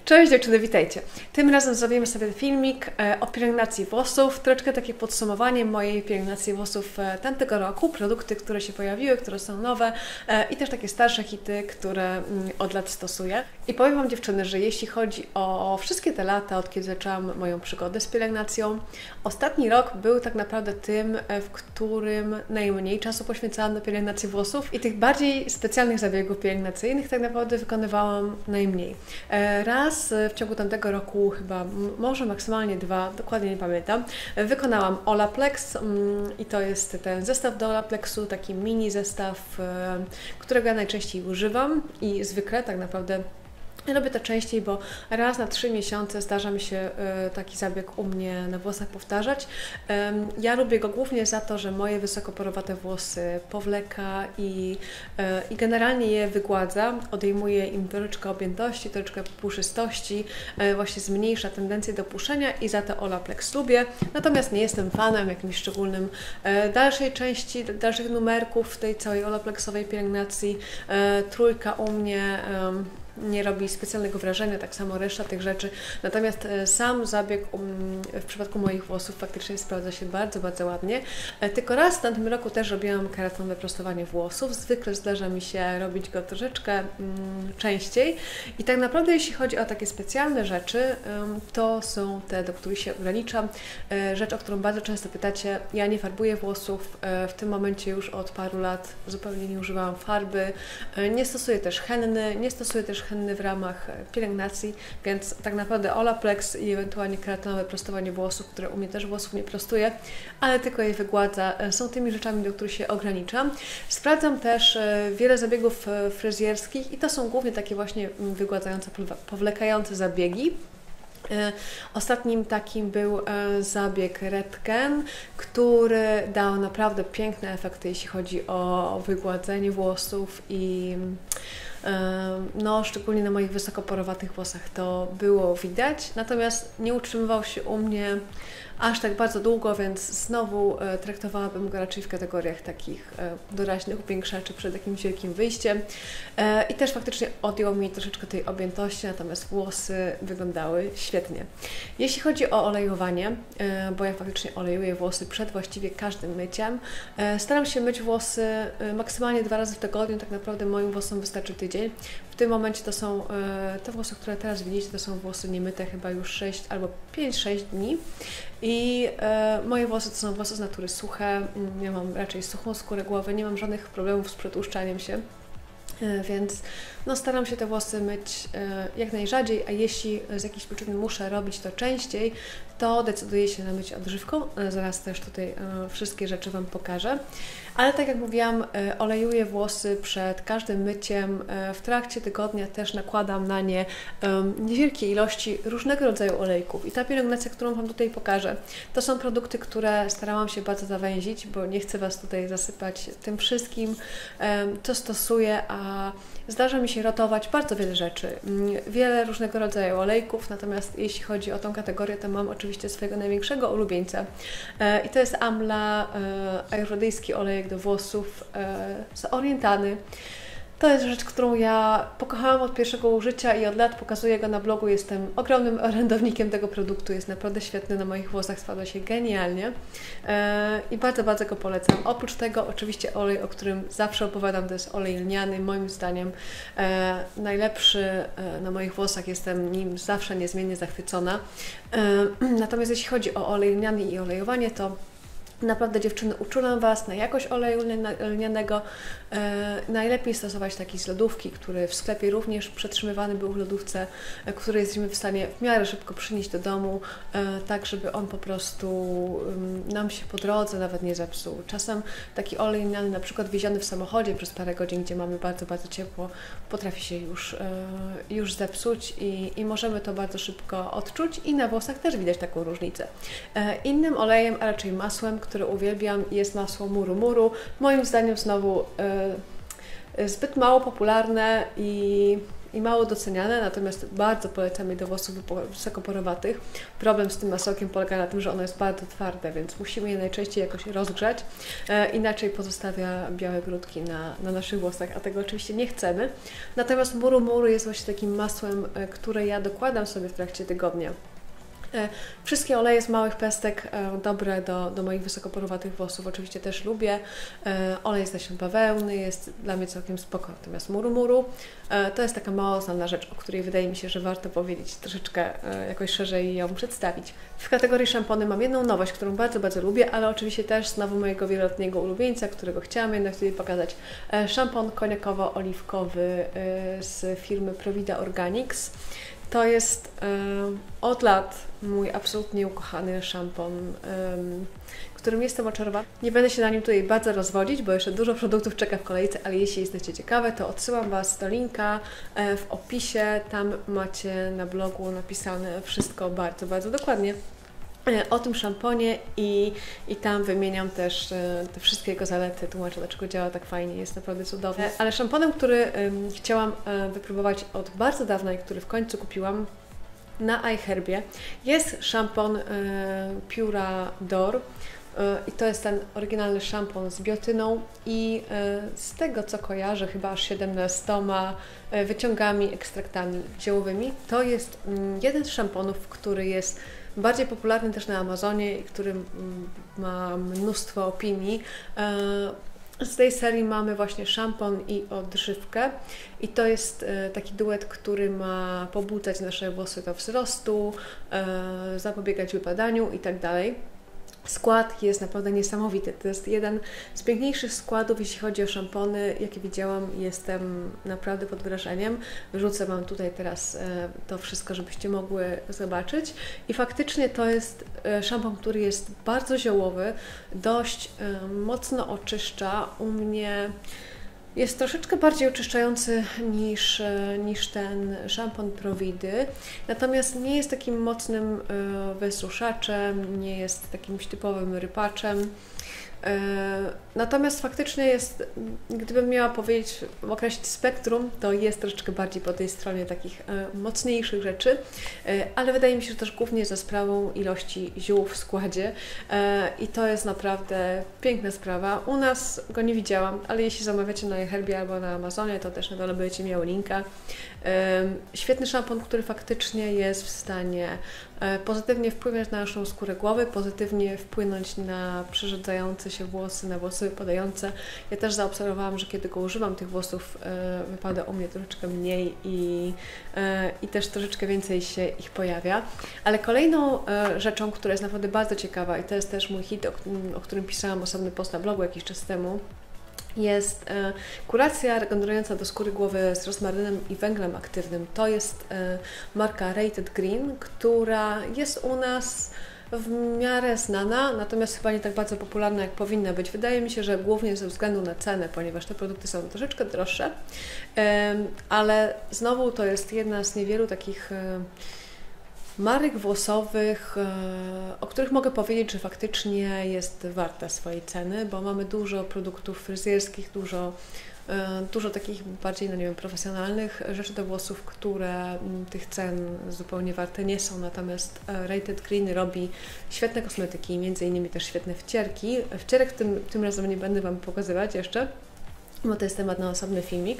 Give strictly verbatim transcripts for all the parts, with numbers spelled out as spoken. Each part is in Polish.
Cześć dziewczyny, witajcie. Tym razem zrobimy sobie filmik o pielęgnacji włosów, troszeczkę takie podsumowanie mojej pielęgnacji włosów tamtego roku, produkty, które się pojawiły, które są nowe i też takie starsze hity, które od lat stosuję. I powiem Wam dziewczyny, że jeśli chodzi o wszystkie te lata, od kiedy zaczęłam moją przygodę z pielęgnacją, ostatni rok był tak naprawdę tym, w którym najmniej czasu poświęcałam na pielęgnację włosów i tych bardziej specjalnych zabiegów pielęgnacyjnych tak naprawdę wykonywałam najmniej. Raz w ciągu tamtego roku, chyba może maksymalnie dwa, dokładnie nie pamiętam, wykonałam Olaplex i to jest ten zestaw do Olaplexu, taki mini zestaw, którego ja najczęściej używam i zwykle tak naprawdę robię to częściej, bo raz na trzy miesiące zdarza mi się taki zabieg u mnie na włosach powtarzać. Ja lubię go głównie za to, że moje wysokoporowate włosy powleka i, i generalnie je wygładza, odejmuje im troszeczkę objętości, troszeczkę puszystości, właśnie zmniejsza tendencję do puszczenia i za to Olaplex lubię. Natomiast nie jestem fanem jakimś szczególnym dalszej części, dalszych numerków tej całej Olaplexowej pielęgnacji. Trójka u mnie nie robi specjalnego wrażenia, tak samo reszta tych rzeczy. Natomiast sam zabieg w przypadku moich włosów faktycznie sprawdza się bardzo, bardzo ładnie. Tylko raz w tamtym roku też robiłam keratonowe prostowanie włosów. Zwykle zdarza mi się robić go troszeczkę mm, częściej. I tak naprawdę jeśli chodzi o takie specjalne rzeczy, to są te, do których się ograniczam. Rzecz, o którą bardzo często pytacie, ja nie farbuję włosów. W tym momencie już od paru lat zupełnie nie używałam farby. Nie stosuję też henny, nie stosuję też henny w ramach pielęgnacji, więc tak naprawdę Olaplex i ewentualnie keratonowe prostowanie włosów, które u mnie też włosów nie prostuje, ale tylko je wygładza, są tymi rzeczami, do których się ograniczam. Sprawdzam też wiele zabiegów fryzjerskich i to są głównie takie właśnie wygładzające, powlekające zabiegi. Ostatnim takim był zabieg Redken, który dał naprawdę piękne efekty, jeśli chodzi o wygładzenie włosów i no, szczególnie na moich wysokoporowatych włosach to było widać, natomiast nie utrzymywał się u mnie aż tak bardzo długo, więc znowu e, traktowałabym go raczej w kategoriach takich e, doraźnych upiększaczy przed jakimś wielkim wyjściem e, i też faktycznie odjął mi troszeczkę tej objętości, natomiast włosy wyglądały świetnie. Jeśli chodzi o olejowanie, e, bo ja faktycznie olejuję włosy przed właściwie każdym myciem, e, staram się myć włosy e, maksymalnie dwa razy w tygodniu, tak naprawdę moim włosom wystarczy tydzień. W tym momencie to są e, te włosy, które teraz widzicie, to są włosy niemyte chyba już sześć albo pięć sześć dni. I e, moje włosy to są włosy z natury suche, ja mam raczej suchą skórę głowy, nie mam żadnych problemów z przetłuszczaniem się, e, więc no, staram się te włosy myć e, jak najrzadziej, a jeśli z jakichś przyczyn muszę robić to częściej, to decyduję się na mycie odżywką. E, zaraz też tutaj e, wszystkie rzeczy Wam pokażę. Ale tak jak mówiłam, e, olejuję włosy przed każdym myciem. E, w trakcie tygodnia też nakładam na nie e, niewielkie ilości różnego rodzaju olejków. I ta pielęgnacja, którą Wam tutaj pokażę, to są produkty, które starałam się bardzo zawęzić, bo nie chcę Was tutaj zasypać tym wszystkim, e, co stosuję, a zdarza mi się rotować bardzo wiele rzeczy. Wiele różnego rodzaju olejków, natomiast jeśli chodzi o tą kategorię, to mam oczywiście swojego największego ulubieńca. E, I to jest Amla, e, ajurwedyjski olejek do włosów e, z orientany. To jest rzecz, którą ja pokochałam od pierwszego użycia i od lat pokazuję go na blogu. Jestem ogromnym orędownikiem tego produktu. Jest naprawdę świetny, na moich włosach sprawdza się genialnie e, i bardzo, bardzo go polecam. Oprócz tego oczywiście olej, o którym zawsze opowiadam, to jest olej lniany. Moim zdaniem e, najlepszy e, na moich włosach, jestem nim zawsze niezmiennie zachwycona. E, natomiast jeśli chodzi o olej lniany i olejowanie, to naprawdę dziewczyny, uczulam Was na jakość oleju lnianego. E, najlepiej stosować taki z lodówki, który w sklepie również przetrzymywany był w lodówce, e, który jesteśmy w stanie w miarę szybko przynieść do domu, e, tak żeby on po prostu um, nam się po drodze nawet nie zepsuł. Czasem taki olej lniany, na przykład wieziony w samochodzie przez parę godzin, gdzie mamy bardzo, bardzo ciepło, potrafi się już, e, już zepsuć i, i możemy to bardzo szybko odczuć i na włosach też widać taką różnicę. E, innym olejem, a raczej masłem, które uwielbiam, jest masło Muru Muru. Moim zdaniem znowu y, zbyt mało popularne i i mało doceniane, natomiast bardzo polecam je do włosów wysokoporowatych. Problem z tym masełkiem polega na tym, że ono jest bardzo twarde, więc musimy je najczęściej jakoś rozgrzać, e, inaczej pozostawia białe grudki na, na naszych włosach, a tego oczywiście nie chcemy. Natomiast Muru Muru jest właśnie takim masłem, e, które ja dokładam sobie w trakcie tygodnia. Wszystkie oleje z małych pestek dobre do, do moich wysokoporowatych włosów oczywiście też lubię. Olej z nasion bawełny jest dla mnie całkiem spoko. Natomiast Muru Muru to jest taka mało znana rzecz, o której wydaje mi się, że warto powiedzieć, troszeczkę jakoś szerzej ją przedstawić. W kategorii szampony mam jedną nowość, którą bardzo, bardzo lubię, ale oczywiście też znowu mojego wieloletniego ulubieńca, którego chciałam jednak tutaj pokazać. Szampon koniakowo-oliwkowy z firmy Provida Organics. To jest um, od lat mój absolutnie ukochany szampon, um, którym jestem oczarowana. Nie będę się na nim tutaj bardzo rozwodzić, bo jeszcze dużo produktów czeka w kolejce, ale jeśli jesteście ciekawe, to odsyłam Was do linka e, w opisie. Tam macie na blogu napisane wszystko bardzo, bardzo dokładnie o tym szamponie i, i tam wymieniam też e, te wszystkie jego zalety, tłumaczę, dlaczego działa tak fajnie, jest naprawdę cudowny. Ale szamponem, który e, chciałam e, wypróbować od bardzo dawna i który w końcu kupiłam na iHerbie, jest szampon e, Pura D'Or. I to jest ten oryginalny szampon z biotyną i z tego co kojarzę, chyba aż siedemnastoma wyciągami, ekstraktami ziołowymi. To jest jeden z szamponów, który jest bardziej popularny też na Amazonie i który ma mnóstwo opinii. Z tej serii mamy właśnie szampon i odżywkę i to jest taki duet, który ma pobudzać nasze włosy do wzrostu, zapobiegać wypadaniu i tak dalej. Skład jest naprawdę niesamowity. To jest jeden z piękniejszych składów, jeśli chodzi o szampony, jakie widziałam. Jestem naprawdę pod wrażeniem. Wrzucę Wam tutaj teraz to wszystko, żebyście mogły zobaczyć. I faktycznie to jest szampon, który jest bardzo ziołowy, dość mocno oczyszcza. U mnie jest troszeczkę bardziej oczyszczający niż, niż ten szampon Providy, natomiast nie jest takim mocnym wysuszaczem, nie jest takim typowym rypaczem. Natomiast faktycznie jest, gdybym miała powiedzieć, określić spektrum, to jest troszeczkę bardziej po tej stronie takich mocniejszych rzeczy, ale wydaje mi się, że też głównie za sprawą ilości ziół w składzie i to jest naprawdę piękna sprawa. U nas go nie widziałam, ale jeśli zamawiacie na iHerbie albo na Amazonie, to też na dole będziecie miały linka. Świetny szampon, który faktycznie jest w stanie pozytywnie wpływać na naszą skórę głowy, pozytywnie wpłynąć na przerzedzające się włosy, na włosy wypadające. Ja też zaobserwowałam, że kiedy go używam, tych włosów wypada u mnie troszeczkę mniej i, i też troszeczkę więcej się ich pojawia. Ale kolejną rzeczą, która jest naprawdę bardzo ciekawa i to jest też mój hit, o, o którym pisałam osobny post na blogu jakiś czas temu, jest e, kuracja regenerująca do skóry głowy z rozmarynem i węglem aktywnym. To jest e, marka Rated Green, która jest u nas w miarę znana, natomiast chyba nie tak bardzo popularna, jak powinna być. Wydaje mi się, że głównie ze względu na cenę, ponieważ te produkty są troszeczkę droższe, e, ale znowu to jest jedna z niewielu takich e, marek włosowych, o których mogę powiedzieć, że faktycznie jest warta swojej ceny, bo mamy dużo produktów fryzjerskich, dużo, dużo takich bardziej, no nie wiem, profesjonalnych rzeczy do włosów, które tych cen zupełnie warte nie są, natomiast Rated Green robi świetne kosmetyki, między innymi też świetne wcierki. Wcierek tym, tym razem nie będę Wam pokazywać jeszcze, bo to jest temat na osobny filmik.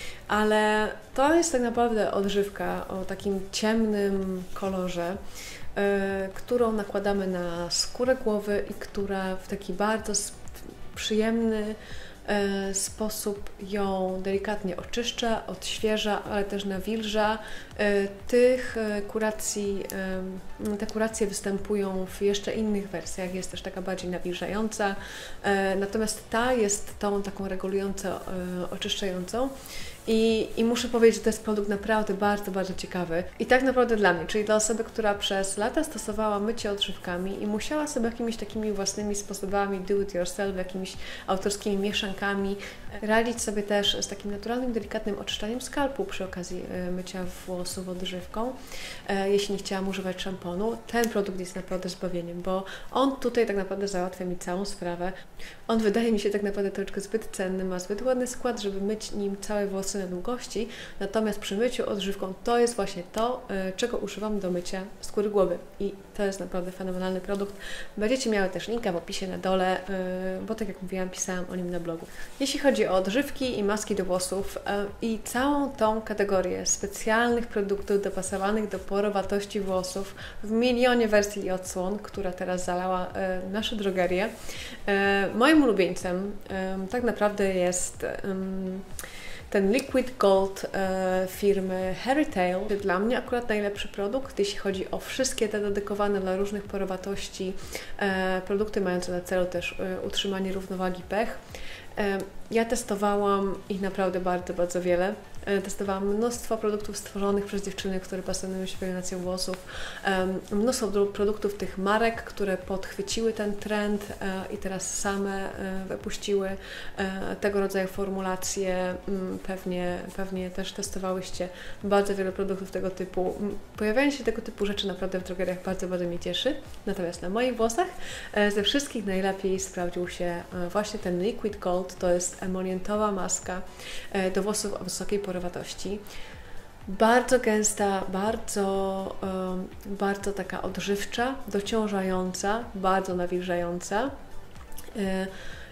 Ale to jest tak naprawdę odżywka o takim ciemnym kolorze, yy, którą nakładamy na skórę głowy i która w taki bardzo przyjemny yy, sposób ją delikatnie oczyszcza, odświeża, ale też nawilża. Yy, tych yy, kuracji, yy, te kuracje występują w jeszcze innych wersjach, jest też taka bardziej nawilżająca, yy, natomiast ta jest tą taką regulującą, yy, oczyszczającą. I, I muszę powiedzieć, że to jest produkt naprawdę bardzo, bardzo ciekawy. I tak naprawdę dla mnie, czyli dla osoby, która przez lata stosowała mycie odżywkami i musiała sobie jakimiś takimi własnymi sposobami do it yourself, jakimiś autorskimi mieszankami radzić sobie też z takim naturalnym, delikatnym oczyszczaniem skalpu przy okazji mycia włosów odżywką, jeśli nie chciałam używać szamponu. Ten produkt jest naprawdę zbawieniem, bo on tutaj tak naprawdę załatwia mi całą sprawę. On wydaje mi się tak naprawdę troszeczkę zbyt cenny, ma zbyt ładny skład, żeby myć nim całe włosy włosy na długości, natomiast przy myciu odżywką to jest właśnie to, czego używam do mycia skóry głowy i to jest naprawdę fenomenalny produkt. Będziecie miały też linka w opisie na dole, bo tak jak mówiłam, pisałam o nim na blogu. Jeśli chodzi o odżywki i maski do włosów i całą tą kategorię specjalnych produktów dopasowanych do porowatości włosów w milionie wersji i odsłon, która teraz zalała nasze drogerie, moim ulubieńcem tak naprawdę jest ten Liquid Gold e, firmy Hairy Tail. Dla mnie akurat najlepszy produkt, jeśli chodzi o wszystkie te dedykowane dla różnych porowatości e, produkty mające na celu też e, utrzymanie równowagi pH. E, ja testowałam ich naprawdę bardzo, bardzo wiele. Testowałam mnóstwo produktów stworzonych przez dziewczyny, które pasjonują się pielęgnacją włosów. Mnóstwo produktów tych marek, które podchwyciły ten trend i teraz same wypuściły tego rodzaju formulacje. Pewnie, pewnie też testowałyście bardzo wiele produktów tego typu. Pojawianie się tego typu rzeczy naprawdę w drogeriach bardzo, bardzo mnie cieszy. Natomiast na moich włosach ze wszystkich najlepiej sprawdził się właśnie ten Liquid Gold. To jest emolientowa maska do włosów o wysokiej porowatości. Bardzo gęsta, bardzo, um, bardzo taka odżywcza, dociążająca, bardzo nawilżająca. Y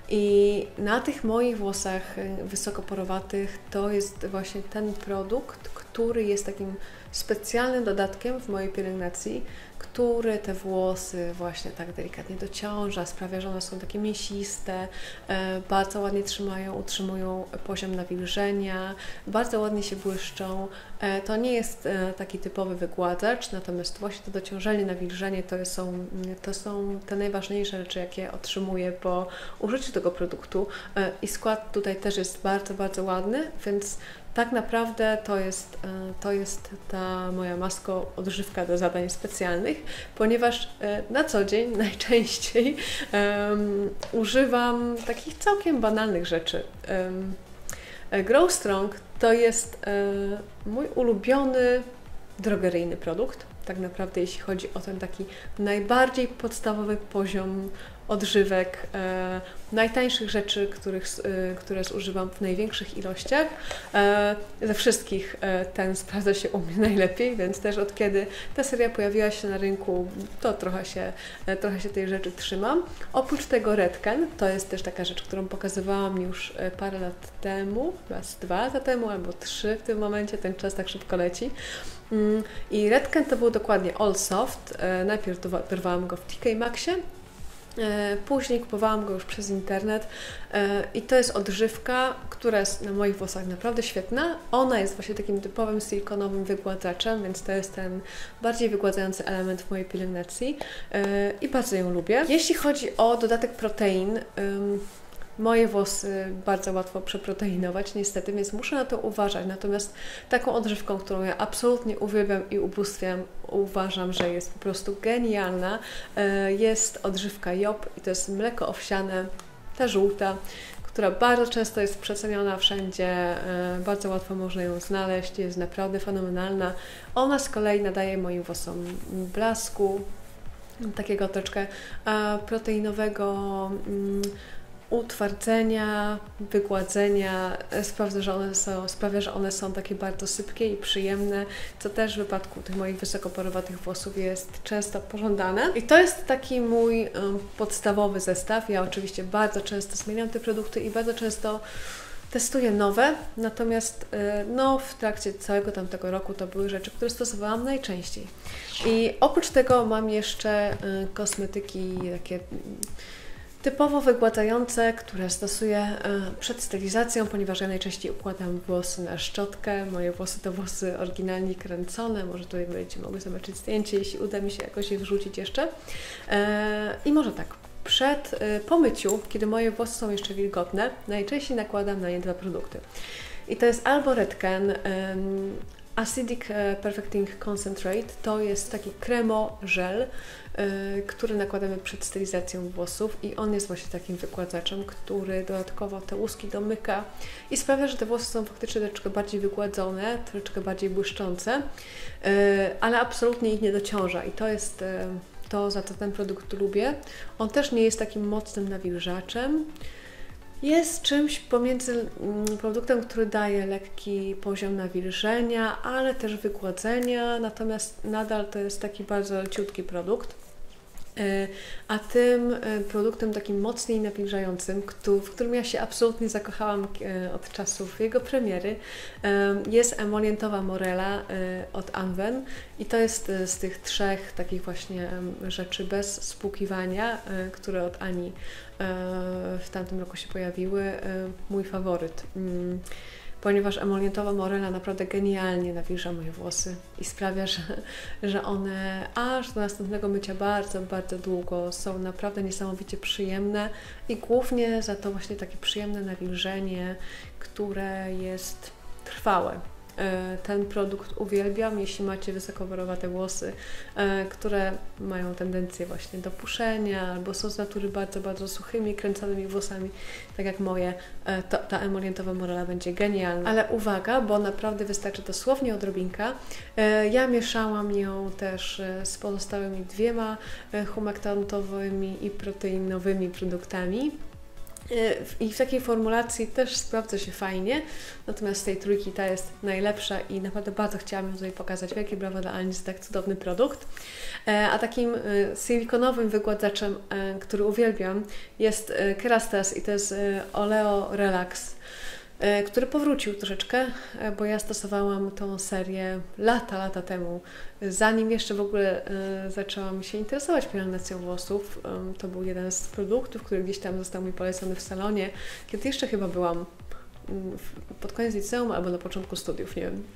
I na tych moich włosach wysokoporowatych to jest właśnie ten produkt, który jest takim specjalnym dodatkiem w mojej pielęgnacji, który te włosy właśnie tak delikatnie dociąża, sprawia, że one są takie mięsiste, bardzo ładnie trzymają, utrzymują poziom nawilżenia, bardzo ładnie się błyszczą. To nie jest taki typowy wygładzacz, natomiast właśnie to dociążenie, nawilżenie to są, to są te najważniejsze rzeczy, jakie otrzymuję po użyciu tego produktu i skład tutaj też jest bardzo, bardzo ładny, więc tak naprawdę to jest, to jest ta moja maska odżywka do zadań specjalnych, ponieważ na co dzień najczęściej um, używam takich całkiem banalnych rzeczy. Um, Grow Strong to jest um, mój ulubiony drogeryjny produkt. Tak naprawdę jeśli chodzi o ten taki najbardziej podstawowy poziom odżywek, e, najtańszych rzeczy, których, e, które zużywam w największych ilościach. E, ze wszystkich e, ten sprawdza się u mnie najlepiej, więc też od kiedy ta seria pojawiła się na rynku, to trochę się, e, trochę się tej rzeczy trzymam. Oprócz tego Redken, to jest też taka rzecz, którą pokazywałam już parę lat temu, raz dwa lata temu albo trzy w tym momencie, ten czas tak szybko leci. I Redken to był dokładnie All Soft. Najpierw dorwałam go w T K Maxie, później kupowałam go już przez internet i to jest odżywka, która jest na moich włosach naprawdę świetna. Ona jest właśnie takim typowym silikonowym wygładzaczem, więc to jest ten bardziej wygładzający element w mojej pielęgnacji i bardzo ją lubię. Jeśli chodzi o dodatek protein, moje włosy bardzo łatwo przeproteinować, niestety, więc muszę na to uważać. Natomiast taką odżywką, którą ja absolutnie uwielbiam i ubóstwiam, uważam, że jest po prostu genialna, jest odżywka Job i to jest mleko owsiane, ta żółta, która bardzo często jest przeceniona wszędzie, bardzo łatwo można ją znaleźć, jest naprawdę fenomenalna. Ona z kolei nadaje moim włosom blasku, takiego troszeczkę proteinowego utwardzenia, wygładzenia, sprawia, że one są, sprawia, że one są takie bardzo sypkie i przyjemne, co też w wypadku tych moich wysokoporowatych włosów jest często pożądane. I to jest taki mój um, podstawowy zestaw. Ja oczywiście bardzo często zmieniam te produkty i bardzo często testuję nowe, natomiast no, w trakcie całego tamtego roku to były rzeczy, które stosowałam najczęściej. I oprócz tego mam jeszcze kosmetyki takie typowo wygładzające, które stosuję przed stylizacją, ponieważ ja najczęściej układam włosy na szczotkę. Moje włosy to włosy oryginalnie kręcone. Może tutaj będziecie mogły zobaczyć zdjęcie, jeśli uda mi się jakoś je wrzucić jeszcze. I może tak, przed, po myciu, kiedy moje włosy są jeszcze wilgotne, najczęściej nakładam na nie dwa produkty. I to jest albo Redken Acidic Perfecting Concentrate, to jest taki kremo żel, który nakładamy przed stylizacją włosów i on jest właśnie takim wygładzaczem, który dodatkowo te łuski domyka i sprawia, że te włosy są faktycznie troszeczkę bardziej wygładzone, troszeczkę bardziej błyszczące, ale absolutnie ich nie dociąża i to jest to, za co ten produkt lubię. On też nie jest takim mocnym nawilżaczem. Jest czymś pomiędzy produktem, który daje lekki poziom nawilżenia, ale też wygładzenia, natomiast nadal to jest taki bardzo leciutki produkt. A tym produktem takim mocniej nawilżającym, w którym ja się absolutnie zakochałam od czasów jego premiery, jest emolientowa morela od Anwen i to jest z tych trzech takich właśnie rzeczy bez spłukiwania, które od Ani w tamtym roku się pojawiły, mój faworyt. Ponieważ emolientowa morela naprawdę genialnie nawilża moje włosy i sprawia, że, że one aż do następnego mycia bardzo, bardzo długo są naprawdę niesamowicie przyjemne i głównie za to właśnie takie przyjemne nawilżenie, które jest trwałe. Ten produkt uwielbiam, jeśli macie wysokowarowate włosy, które mają tendencję właśnie do puszenia albo są z natury bardzo, bardzo suchymi, kręconymi włosami, tak jak moje, to ta emolientowa morela będzie genialna. Ale uwaga, bo naprawdę wystarczy dosłownie odrobinka. Ja mieszałam ją też z pozostałymi dwiema humektantowymi i proteinowymi produktami. I w takiej formulacji też sprawdza się fajnie, natomiast z tej trójki ta jest najlepsza i naprawdę bardzo chciałam ją tutaj pokazać. Wielkie brawo dla Ani za tak cudowny produkt. A takim silikonowym wygładzaczem, który uwielbiam, jest Kerastase i to jest Oleo Relax, który powrócił troszeczkę, bo ja stosowałam tą serię lata, lata temu, zanim jeszcze w ogóle zaczęłam się interesować pielęgnacją włosów. To był jeden z produktów, który gdzieś tam został mi polecony w salonie, kiedy jeszcze chyba byłam pod koniec liceum albo na początku studiów, nie wiem.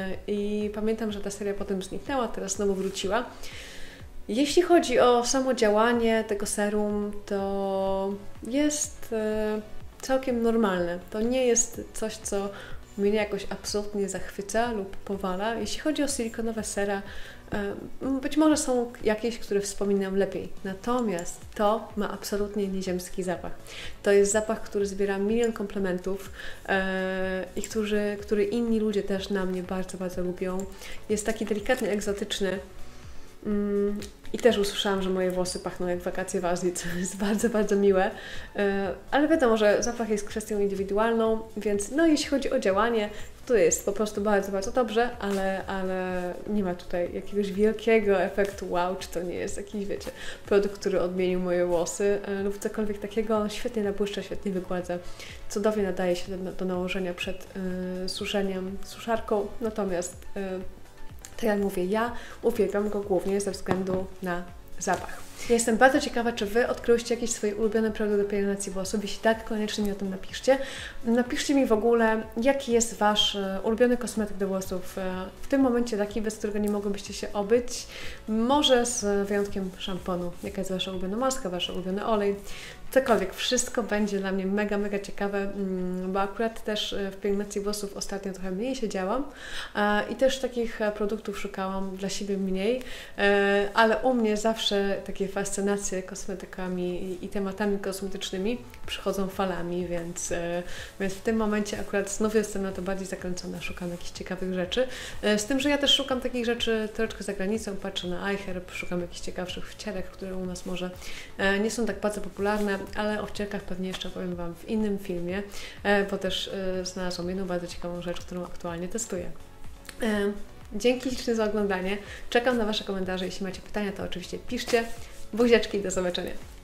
I pamiętam, że ta seria potem zniknęła, teraz znowu wróciła. Jeśli chodzi o samo działanie tego serum, to jest całkiem normalne. To nie jest coś, co mnie jakoś absolutnie zachwyca lub powala. Jeśli chodzi o silikonowe sera, być może są jakieś, które wspominam lepiej. Natomiast to ma absolutnie nieziemski zapach. To jest zapach, który zbiera milion komplementów i który, który inni ludzie też na mnie bardzo, bardzo lubią. Jest taki delikatnie egzotyczny. I też usłyszałam, że moje włosy pachną jak wakacje w Azji, co jest bardzo, bardzo miłe. Ale wiadomo, że zapach jest kwestią indywidualną, więc no jeśli chodzi o działanie, to jest po prostu bardzo, bardzo dobrze, ale, ale nie ma tutaj jakiegoś wielkiego efektu wow, czy to nie jest jakiś, wiecie, produkt, który odmienił moje włosy lub cokolwiek takiego. On świetnie nabłyszcza, świetnie wygładza, cudownie nadaje się do, do nałożenia przed y, suszeniem suszarką, natomiast y, tak jak mówię, ja uwielbiam go głównie ze względu na zapach. Ja jestem bardzo ciekawa, czy Wy odkryłyście jakieś swoje ulubione produkty do pielęgnacji włosów. Jeśli tak, koniecznie mi o tym napiszcie. Napiszcie mi w ogóle, jaki jest Wasz ulubiony kosmetyk do włosów. W tym momencie taki, bez którego nie mogłybyście się obyć. Może z wyjątkiem szamponu. Jaka jest Wasza ulubiona maska, Wasz ulubiony olej. Cokolwiek, wszystko będzie dla mnie mega, mega ciekawe, bo akurat też w pielęgnacji włosów ostatnio trochę mniej siedziałam i też takich produktów szukałam dla siebie mniej, ale u mnie zawsze takie fascynacje kosmetykami i tematami kosmetycznymi przychodzą falami, więc, więc w tym momencie akurat znów jestem na to bardziej zakręcona, szukam jakichś ciekawych rzeczy, z tym, że ja też szukam takich rzeczy troszeczkę za granicą, patrzę na iHerb, szukam jakichś ciekawszych wcierek, które u nas może nie są tak bardzo popularne, ale o wcierkach pewnie jeszcze powiem Wam w innym filmie, bo też znalazłam jedną bardzo ciekawą rzecz, którą aktualnie testuję. Dzięki ślicznie za oglądanie. Czekam na Wasze komentarze. Jeśli macie pytania, to oczywiście piszcie. Buziaczki, do zobaczenia.